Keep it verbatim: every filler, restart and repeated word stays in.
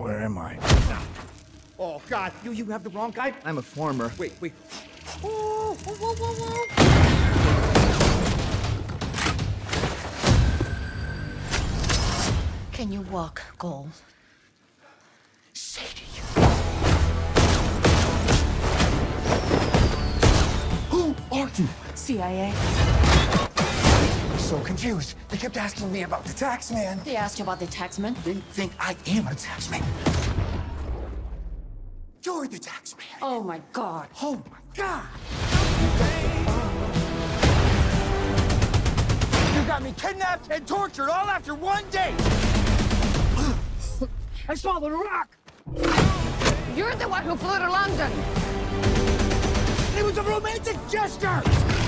Where am I? Oh, God, you you have the wrong guy? I'm a farmer. Wait, wait. Whoa, whoa, whoa, whoa, whoa. Can you walk, Gold? Sadie. Who are you? C I A. So confused. They kept asking me about the tax man. They asked you about the taxman? They think I am a tax man. You're the tax man. Oh my God. Oh my God. You got me kidnapped and tortured all after one day. I swallowed a rock. You're the one who flew to London. It was a romantic gesture.